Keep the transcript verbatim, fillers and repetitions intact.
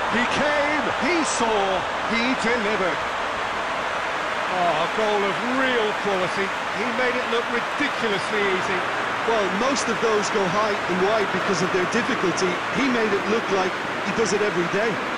He came, he saw, he delivered. Oh, a goal of real quality. He made it look ridiculously easy. Well, most of those go high and wide because of their difficulty. He made it look like he does it every day.